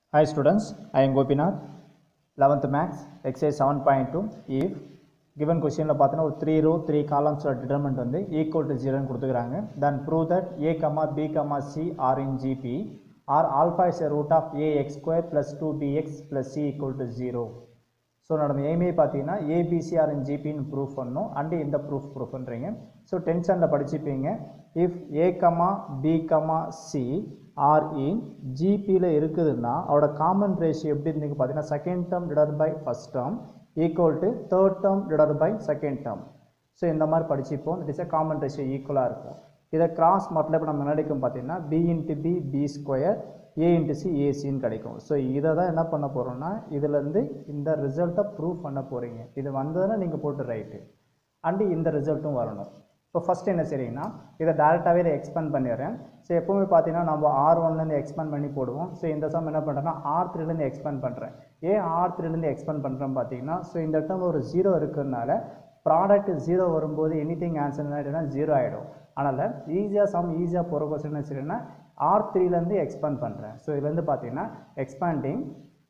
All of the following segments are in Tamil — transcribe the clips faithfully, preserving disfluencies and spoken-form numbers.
Hi students, I am Gopinath. eleventh Max, exercise seven point two. If given question la pathina or three row three columns determinant வந்து equal to zero னு கொடுத்துக்கறாங்க, then prove that a comma b comma c are in G P or alpha is a root of ax square plus two b x plus c equal to zero. So நம்ம aim பாத்தீங்கன்னா a b c are in G P னு proof பண்ணனும் and இந்த proof proof பண்றீங்க. So tensionல படிச்சிப்பீங்க. If a comma b comma c are in G P ல இருக்குதுன்னா அவரோட common ratio எப்படி இருக்கு பாத்தீங்கன்னா second term divided by first term equal to third term divided by second term. So இந்த மாதிரி படிச்சிப்போம். It is a common ratio equal-ஆ இருக்கும். இத cross multiply பண்ண என்ன கிடைக்கும் பாத்தீங்கன்னா b into b b square a into c ac ன்னு கிடைக்கும். So இத தான் என்ன பண்ண போறோம்னா இதில இருந்து இந்த ரிசல்ட்ட ப்ரூவ் பண்ண போறீங்க. இது வந்ததனா நீங்க போட்டு ரைட். and இந்த ரிசல்ட்டும் வரணும். இப்போ ஃபர்ஸ்ட் என்ன செய்றீங்கன்னா இத டைரக்டாவே எக்ஸ்பேண்ட் பண்ணிறேன். சோ எப்பவுமே பாத்தீங்கன்னா நம்ம R one ல இருந்து எக்ஸ்பேண்ட் பண்ணி போடுவோம். சோ இந்த சம் என்ன பண்றேன்னா R three ல இருந்து எக்ஸ்பேண்ட் பண்றேன். ஏன் R three ல இருந்து எக்ஸ்பேண்ட் பண்றேன் பாத்தீங்கன்னா சோ இந்த டேர்ம்ல ஒரு zero இருக்குனால ப்ராடக்ட் zero வரும்போது எனிதிங் ஆன்சர் என்னன்னா zero ஆயிடும். அதனால ஈஸியா சம் ஈஸியா போற क्वेश्चन என்ன செய்றேன்னா R three ல இருந்து எக்ஸ்பேண்ட் பண்றேன். சோ இதுல இருந்து பாத்தீங்கன்னா expanding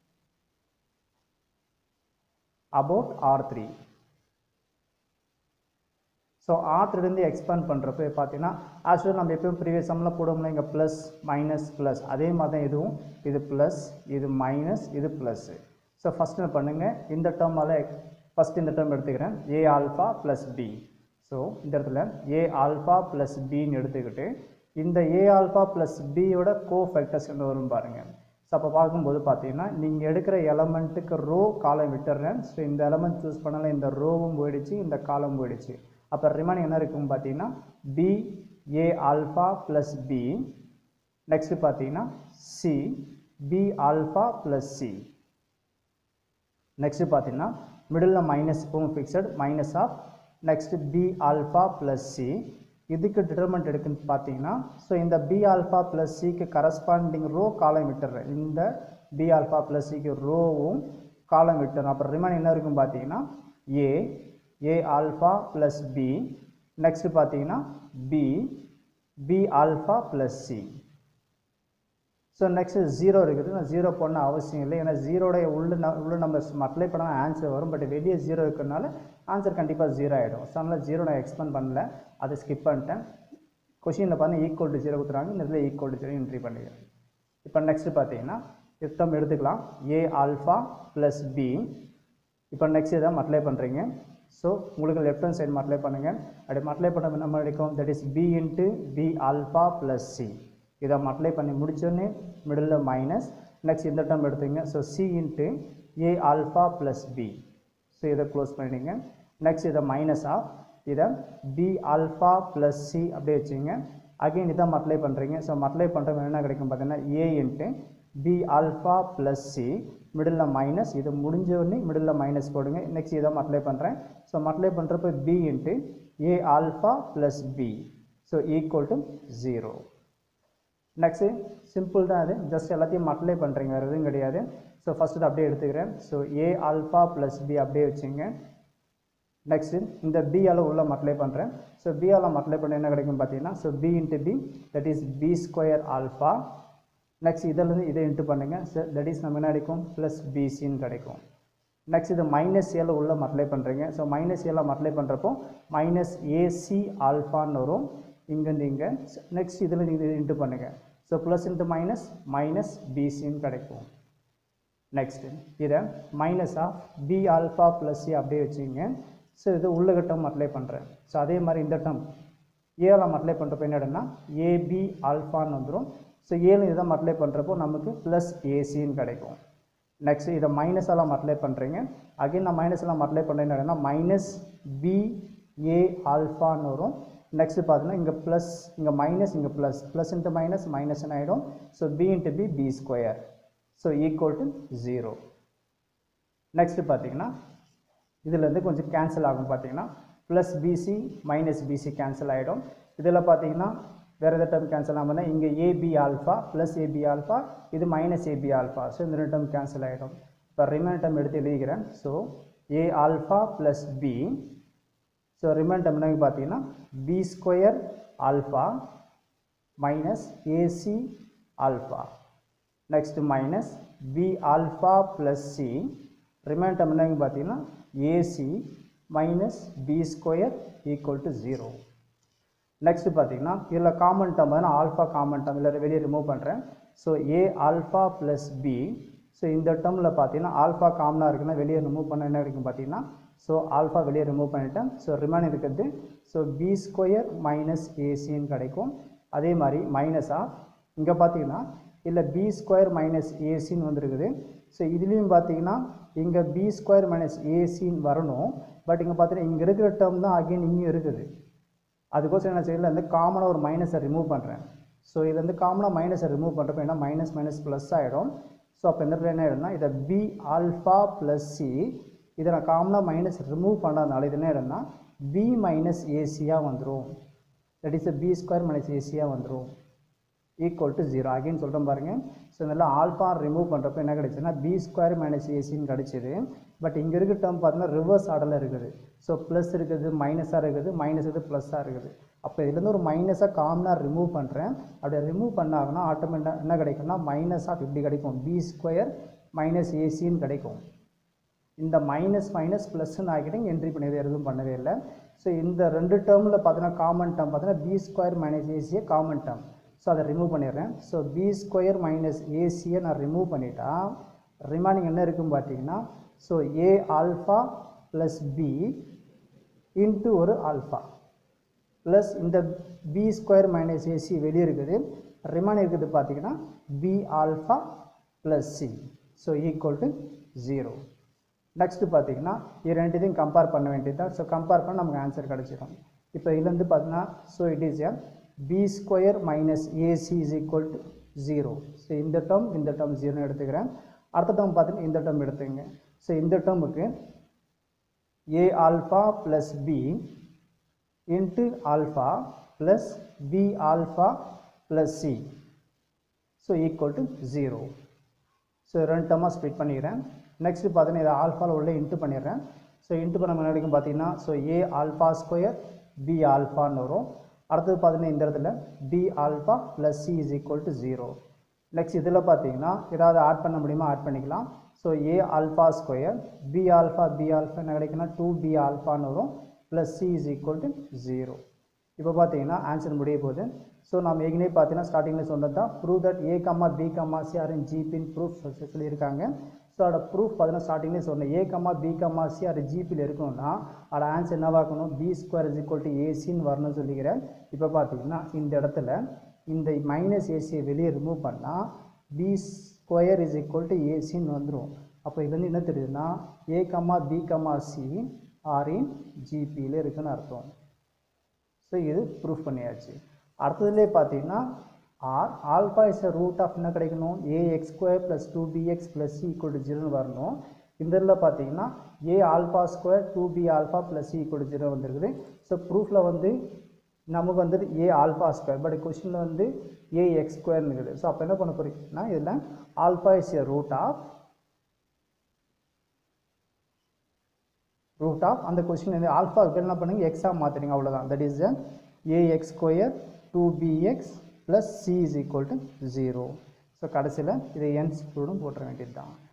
about R three. So R three ல இருந்து எக்ஸ்பேண்ட் பண்றப்ப பாத்தீங்கன்னா as usual நம்ம எப்பவும் previous sumல போடுவோம்ல இங்க plus minus plus அதே மாதிரி தான் இதுவும் இது plus இது minus இது plus. So first என்ன பண்ணுங்க இந்த டேர்மால first இந்த டேர்ம் எடுத்துக்கிறேன் a alpha plus b. So இந்த இடத்துல a alpha plus b ன்னு எடுத்துக்கிட்டு இந்த a alpha plus b யோட கோஃபேக்டர்ஸ் என்ன வரும் பாருங்க. சோ அப்ப பாக்கும்போது பாத்தீங்கன்னா நீங்க எடுக்கிற எலிமெண்ட்க்கு ரோ காலம் விட்டுறேன். சோ இந்த எலிமெண்ட் चूஸ் பண்ணல இந்த ரோவும் போயிடுச்சு இந்த காலம் போயிடுச்சு. அப்ப ரிமைனிங் என்ன இருக்கும் பாத்தீங்கன்னா b a alpha plus b. Next பாத்தீங்கன்னா c b alpha plus c. Next பாத்தீங்கன்னா மிடில்ல மைனஸ் போம் fixed minus of next b alpha plus c. இதுக்கு டிட்டர்மினன்ட் எடுக்குன்னு பாத்தீங்கன்னா சோ இந்த b alpha plus c க்கு கரஸ்பாண்டிங் ரோ காலம் விட்டுறேன். இந்த b alpha plus c க்கு ரோவும் காலம் விட்டுறேன். அப்ப ரிமைனிங் என்ன இருக்கும் பாத்தீங்கன்னா a a alpha plus b. next பாத்தீங்கன்னா b b alpha plus c. so next zero இருக்குது. நான் zero பண்ண அவசியம் இல்லை. ஏனா zero உடைய உள்ள உள்ள நம்பர்ஸ் அப்ளை பண்ணா ஆன்சர் வரும். பட் வெளிய zero இருக்கனால ஆன்சர் கண்டிப்பா zero ஆயிடும். சோ அதனால zero நான் எக்ஸ்பேண்ட் பண்ணல. அதை ஸ்கிப் பண்ணிட்டேன். क्वेश्चनல பாருங்க ஈக்குவல் டு zero கொடுத்துறாங்க. இந்த இடத்துல ஈக்குவல் டு zero என்ட்ரி பண்ணிடுறேன். இப்போ நெக்ஸ்ட் பாத்தீங்கன்னா இத்தம் எடுத்துக்கலாம் a alpha plus b. இப்போ நெக்ஸ்ட் இத அப்ளை பண்றீங்க. So உங்களுக்கு left hand side மல்டிப்ளை பண்ணுங்க. அப்படி மல்டிப்ளை பண்ண என்ன கிடைக்கும் that is b into b alpha plus c. இத மல்டிப்ளை பண்ணி முடிச்சோனே மிடில்ல மைனஸ் நெக்ஸ்ட் இந்த டேர்ம் எடுத்துங்க. so c into a alpha plus b. so இத க்ளோஸ் பண்ணிடுங்க. நெக்ஸ்ட் இத மைனஸ் ஆஃப் இத b alpha plus c அப்படியே வெச்சீங்க. அகைன் இத மல்டிப்ளை பண்றீங்க. so மல்டிப்ளை பண்றப்ப என்ன கிடைக்கும் பாத்தீங்கன்னா a into b alpha plus c. மிடில்ல மைனஸ் இது முடிஞ்ச உடனே மிடில்ல மைனஸ் போடுங்க. நெக்ஸ்ட் இத மல்டிப்ளை பண்றேன். சோ மல்டிப்ளை பண்றப்ப b into a alpha plus b. so equal to zero. Next simple தான் அது. ஜஸ்ட் எல்லாத்தையும் மல்டிப்ளை பண்றீங்க. வேற எதுவும் கிடையாது. சோ ஃபர்ஸ்ட் இத அப்படியே எடுத்துக்கிறேன். So a alpha plus b அப்படியே வெச்சீங்க. நெக்ஸ்ட் இந்த b ஆல உள்ள மல்டிப்ளை பண்றேன். சோ b ஆல மல்டிப்ளை பண்ணா என்ன கிடைக்கும் பாத்தீங்கன்னா so b into b that is b square alpha. Next இதல இருந்து இதை இன்டு பண்ணுங்க. தட் இஸ் நம்ம என்ன கிடைக்கும் plus bc ன்னு கிடைக்கும். நெக்ஸ்ட் இது மைனஸ் a ல உள்ள மல்டிப்ளை பண்றீங்க. சோ மைனஸ் a ல மல்டிப்ளை பண்றப்போ minus ac alpha ன்னு வரும். இங்க இருந்து இங்க நெக்ஸ்ட் இதல இருந்து இதை இன்டு பண்ணுங்க. So plus into minus minus bc ன்னு கிடைக்கும். நெக்ஸ்ட் இத minus of b alpha plus c அப்படியே வெச்சீங்க. சோ இது உள்ள கட்டம் மல்டிப்ளை பண்றேன். சோ அதே மாதிரி இந்த டேர்ம் a ல மல்டிப்ளை பண்றப்ப என்னன்னா ab alpha ன்னு வந்துரும். So a ல இத மல்டிப்ளை பண்றப்போ நமக்கு plus ac ன்னு கிடைக்கும். நெக்ஸ்ட் இத மைனஸ் ஆல மல்டிப்ளை பண்றீங்க. அகைன் நான் மைனஸ் ஆல மல்டிப்ளை பண்றேன்னா என்னன்னா minus b a alpha ன்னு வரும். நெக்ஸ்ட் பாத்தீங்கன்னா இங்க plus இங்க மைனஸ் இங்க plus plus into minus minus ன்னு ஆயிடும். So b into b b square. So equal to zero. Next பாத்தீங்கன்னா இதுல இருந்து கொஞ்சம் கேன்சல் ஆகும் பாத்தீங்கன்னா plus bc minus bc cancel ஆயிடும். இதெல்லாம் பாத்தீங்கன்னா வேற ஏதாவது டேர்ம் கேன்சல் ஆகும்னா இங்க ab alpha plus ab alpha இது minus ab alpha. சோ இந்த ரெண்டு டேர்ம் கேன்சல் ஆயிடும். இப்போ ரிமைனிங் டேர்ம் எடுத்து எழுதிக்கிறேன். So a alpha plus b. So remaining term என்ன பாத்தீங்கன்னா b square alpha minus ac alpha. next minus b alpha plus c, remaining term என்ன பார்த்தீங்கன்னா ac minus b square equal to zero. next பார்த்தீங்கன்னா இதில் காமன் டேர்ம் வந்து ஆல்ஃபா காமன் டேர்ம் இல்லை வெளியே ரிமூவ் பண்ணுறேன். So a alpha plus b, so இந்த டேர்மில் பார்த்தீங்கன்னா ஆல்ஃபா காமனாக இருக்குன்னா வெளியே ரிமூவ் பண்ண என்ன கிடைக்கும் பார்த்தீங்கன்னா ஸோ ஆல்ஃபா வெளியே ரிமூவ் பண்ணிட்டேன். ஸோ ரிமைன் இருக்கிறது ஸோ b ஸ்கொயர் மைனஸ் ஏசின்னு கிடைக்கும். அதே மாதிரி மைனஸாக இங்கே பார்த்தீங்கன்னா இல்லை b ஸ்கொயர் மைனஸ் ஏசின்னு வந்துருக்குது. ஸோ இதுலேயும் பார்த்தீங்கன்னா இங்கே b ஸ்கொயர் மைனஸ் ஏசின்னு வரணும். பட் இங்கே பார்த்தீங்கன்னா இங்கே இருக்கிற டேர்ம் தான் அகெயின் இங்கேயும் இருக்குது. அதுக்கோசம் என்ன செய்யல வந்து காமனாக ஒரு மைனஸை ரிமூவ் பண்ணுறேன். ஸோ இது வந்து காமனாக மைனஸை ரிமூவ் பண்ணுறப்ப என்ன மைனஸ் மைனஸ் ப்ளஸ் ஆகிடும். ஸோ அப்போ இந்த இடத்துல என்ன ஆகிடும்னா இதை b ஆல்ஃபா ப்ளஸ் சி, இதை நான் காமனாக மைனஸ் ரிமூவ் பண்ணுறதுனால இது என்ன ஆகிடும்னா b மைனஸ் ஏசியாக வந்துடும். That is b square minus ஏசியாக வந்துடும் ஈக்குவல் டு ஜீரோ. அகைன் சொல்கிறேன் பாருங்கள். ஸோ இதெல்லாம் ஆல்ஃபா ரிமூவ் பண்ணுறப்ப என்ன கிடைச்சுன்னா b ஸ்கொயர் மைனஸ் ஏசின்னு கிடச்சிது. பட் இங்கே இருக்க டேர்ம் பார்த்தீங்கன்னா ரிவர்ஸ் ஆர்டரில் இருக்குது. ஸோ ப்ளஸ் இருக்குது, மைனஸாக இருக்குது, மைனஸ் இது ப்ளஸ்ஸாக இருக்குது. அப்போ இதுலேருந்து ஒரு மைனஸாக காமனாக ரிமூவ் பண்ணுறேன். அப்படி ரிமூவ் பண்ணாங்கன்னா ஆட்டோமேட்டிக்காக என்ன கிடைக்கும்னா மைனஸ் ஆஃப் இப்படி கிடைக்கும், b ஸ்கொயர் மைனஸ் ஏசின்னு கிடைக்கும். இந்த மைனஸ் மைனஸ் ப்ளஸ்ன்னு ஆகிட்டு என்ட்ரி பண்ணி எதுவும் பண்ணவே இல்லை. ஸோ இந்த ரெண்டு டேர்மில் பார்த்தீங்கன்னா காமன் டேர்ம் பார்த்தீங்கன்னா b ஸ்கொயர் மைனஸ் ஏசியே காமன் டேர்ம். ஸோ அதை ரிமூவ் பண்ணிடுறேன். ஸோ b ஸ்கொயர் மைனஸ் ஏசியை நான் ரிமூவ் பண்ணிட்டா ரிமைனிங் என்ன இருக்குன்னு பார்த்தீங்கன்னா so a alpha plus b into ஒரு ஆல்ஃபா ப்ளஸ் இந்த b ஸ்கொயர் மைனஸ் ஏசி வெளியே இருக்குது. ரிமைனிங் இருக்குது பார்த்தீங்கன்னா b alpha plus C, so equal to zero. Next பார்த்தீங்கன்னா இது ரெண்டுத்தையும் கம்பேர் பண்ண வேண்டியது தான். ஸோ கம்பேர் பண்ண நமக்கு ஆன்சர் கிடச்சிடும். இப்போ இதுலேருந்து பார்த்தீங்கன்னா so it is a b square minus AC is equal to zero. So இந்த டேர்ம் இந்த டேர்ம் ஜீரோன்னு எடுத்துக்கிறேன். அடுத்த டேர்ம் பார்த்தீங்கன்னா இந்த டேர்ம் எடுத்துங்க. ஸோ இந்த டேர்முக்கு a alpha plus b into alpha plus b alpha plus C, so equal to zero. So ரெண்டு டேர்மாக ஸ்ப்ளிட் பண்ணிக்கிறேன். நெக்ஸ்ட்டு பார்த்தீங்கன்னா இதை ஆல்ஃபாவில் உள்ள இன்ட்டு பண்ணிடுறேன். ஸோ இன்ட்டு பண்ண என்ன கிடைக்கும் பார்த்தீங்கன்னா so a alpha square b ஆல்ஃபான்னு வரும். அடுத்தது பார்த்தீங்கன்னா இந்த இடத்துல b alpha plus C is equal to zero. Next இதில் பார்த்தீங்கன்னா ஏதாவது ஆட் பண்ண முடியுமா ஆட் பண்ணிக்கலாம். So a alpha square b alpha b alpha என்ன கிடைக்குன்னா டூ b ஆல்ஃபான்னு வரும் plus C is equal to zero. இப்போ பார்த்தீங்கன்னா ஆன்சர் முடிய போகுது. ஸோ நம்ம ஏற்கனவே பார்த்தீங்கன்னா ஸ்டார்டிங்கில் சொன்னது தான் prove that A comma B comma C are in ஜிபின் ப்ரூஃப் சொல்லியிருக்காங்க. ஸோ அதோட ப்ரூஃப் பார்த்தீங்கன்னா ஸ்டார்டிங்லேயே சொன்னேன் A comma B comma C are ஜிபியில் இருக்கணும்னா அதோட ஆன்சர் என்னவாக்கணும் B square is equal to ஏசின்னு வரணும்னு சொல்லிக்கிறேன். இப்போ பார்த்தீங்கன்னா இந்த இடத்துல இந்த மைனஸ் ஏசியை வெளியே ரிமூவ் பண்ணால் B square is equal to ஏசின்னு வந்துடும். அப்போ இதுலேருந்து என்ன தெரியுதுன்னா A comma B comma C are in ஜிபியில் இருக்குன்னு அர்த்தம். ஸோ இது ப்ரூஃப் பண்ணியாச்சு. அடுத்ததுலேயே பார்த்தீங்கன்னா R alpha is a root of என்ன கிடைக்கணும் A X square plus two B X plus C equal to ஜீரோன்னு வரணும். இந்த இதில் பார்த்தீங்கன்னா A alpha square two B alpha plus C equal to zero வந்துருக்குது. ஸோ ப்ரூஃபில் வந்து நமக்கு வந்துட்டு ஏ ஆல்ஃபா ஸ்கொயர் பட் கொஸ்டினில் வந்து ஏ எக்ஸ் ஸ்கொயர்னு இருக்குது. ஸோ அப்போ என்ன பண்ண போகிறீங்கன்னா இதில் alpha is a root of root of அந்த கொஸ்டின் வந்து ஆல்ஃபா என்ன பண்ணுங்க எக்ஸாக மாற்றுறீங்க அவ்வளோதான். That is A X square two B X plus C is equal to zero. So கடைசியில் இதை என் ஸ்கூலும் போட்டுற வேண்டியது தான்.